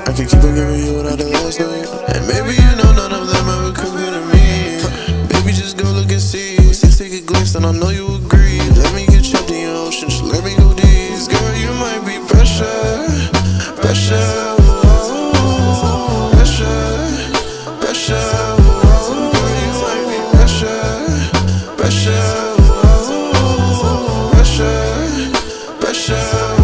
I can keep on giving you without the last name. And maybe you know none of them ever compare to me. Baby, just go look and see. Just take a glimpse and I know you agree. Let me get trapped in your ocean, just let me go deep. Girl, you might be pressure, pressure, oh, pressure, pressure, oh. Girl, you might be pressure, pressure, oh, pressure, pressure.